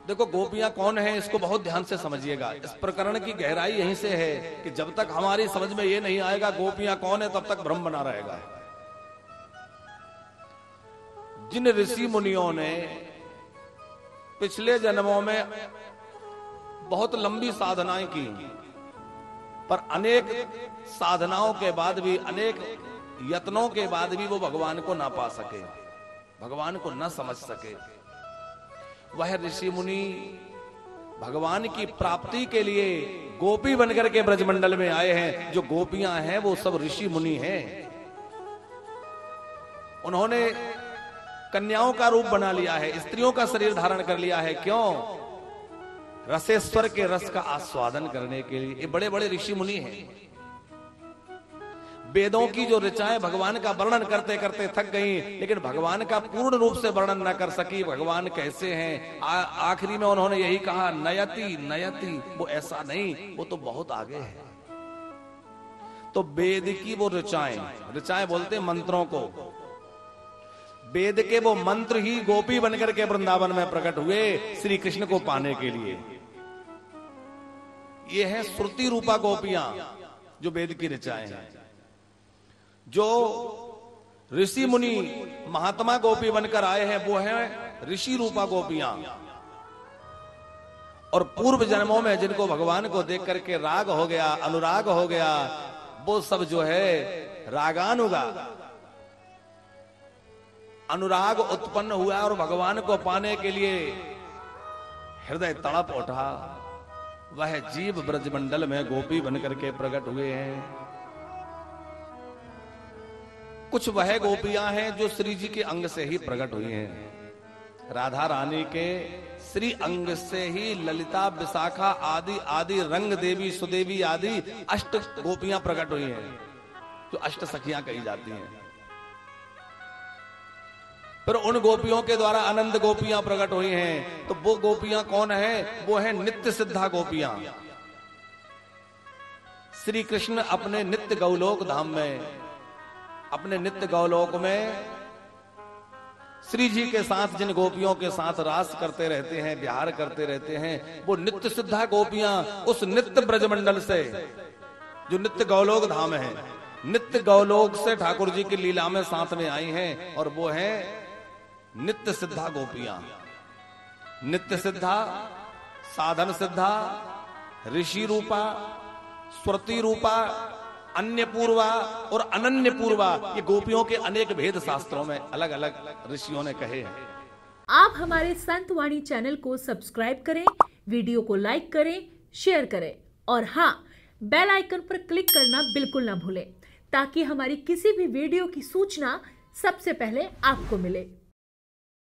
देखो गोपियां कौन है इसको बहुत ध्यान से समझिएगा। इस प्रकरण की गहराई यहीं से है कि जब तक हमारी समझ में ये नहीं आएगा गोपियां कौन है तब तक भ्रम बना रहेगा। जिन ऋषि मुनियों ने पिछले जन्मों में बहुत लंबी साधनाएं की, पर अनेक साधनाओं के बाद भी, अनेक यत्नों के बाद भी वो भगवान को ना पा सके, भगवान को ना समझ सके, वह ऋषि मुनि भगवान की प्राप्ति के लिए गोपी बनकर के ब्रजमंडल में आए हैं। जो गोपियां हैं वो सब ऋषि मुनि हैं। उन्होंने कन्याओं का रूप बना लिया है, स्त्रियों का शरीर धारण कर लिया है। क्यों? रसेश्वर के रस का आस्वादन करने के लिए। ये बड़े बड़े ऋषि मुनि हैं। वेदों की जो ऋचाएं भगवान का वर्णन करते करते थक गई, लेकिन भगवान का पूर्ण रूप से वर्णन न कर सकी। भगवान कैसे हैं आखिरी में उन्होंने यही कहा, नयति नयति। वो ऐसा नहीं, वो तो बहुत आगे है। तो वेद की वो ऋचाएं बोलते मंत्रों को, वेद के वो मंत्र ही गोपी बनकर के वृंदावन में प्रकट हुए श्री कृष्ण को पाने के लिए। ये है श्रुति रूपा गोपियां जो वेद की ऋचाएं हैं। जो ऋषि मुनि महात्मा गोपी बनकर आए हैं वो है ऋषि रूपा गोपियां। और पूर्व जन्मों में जिनको भगवान को देख करके राग हो गया, अनुराग हो गया, वो सब जो है रागानुगा, अनुराग उत्पन्न हुआ और भगवान को पाने के लिए हृदय तड़प उठा। वह जीव ब्रजमंडल में गोपी बनकर के प्रकट हुए हैं। कुछ वह गोपियां हैं जो श्री जी के अंग से ही प्रकट हुई हैं। राधा रानी के श्री अंग से ही ललिता, विशाखा आदि आदि, रंग देवी, सुदेवी आदि अष्ट गोपियां प्रकट हुई हैं, जो अष्ट सखियां कही जाती हैं। फिर उन गोपियों के द्वारा अनंत गोपियां प्रकट हुई हैं। तो वो गोपियां कौन है? वो है नित्य सिद्धा गोपियां। श्री कृष्ण अपने नित्य गौलोक धाम में, अपने नित्य गौलोक में श्री जी के साथ जिन गोपियों के साथ रास करते रहते हैं, विहार करते रहते हैं, वो नित्य सिद्धा गोपियां उस नित्य ब्रजमंडल से, जो नित्य गौलोक धाम है, नित्य गौलोक से ठाकुर जी की लीला में साथ में आई हैं। और वो है नित्य सिद्धा गोपियां। नित्य सिद्धा, साधन सिद्धा, ऋषि रूपा, स्वर्ति रूपा, अन्य पूर्वा और अनन्य पूर्वा। ये गोपियों के अनेक भेद शास्त्रों में अलग अलग ऋषियों ने कहे हैं। आप हमारे संत वाणी चैनल को सब्सक्राइब करें, वीडियो को लाइक करें, शेयर करें और हाँ, बेल आइकन पर क्लिक करना बिल्कुल ना भूलें, ताकि हमारी किसी भी वीडियो की सूचना सबसे पहले आपको मिले।